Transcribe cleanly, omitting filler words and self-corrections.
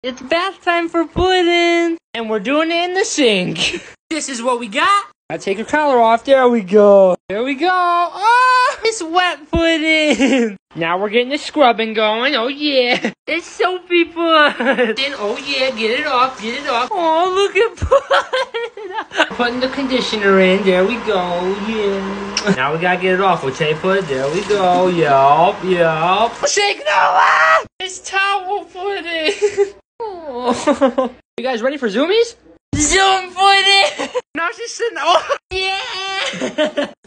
It's bath time for Puddin! And we're doing it in the sink. This is what we got. I take your collar off. There we go. There we go. Oh, it's wet Puddin. Now we're getting the scrubbing going. Oh yeah. It's soapy Puddin. Oh yeah, get it off. Get it off. Oh, look at Puddin. Putting the conditioner in. There we go. Yeah. Now we gotta get it off. Okay, Puddin. There we go. Yup. Yup. Shake Noah! It's towel Puddin. Oh. You guys ready for zoomies? Zoom Puddin! Now she's sitting. Oh yeah!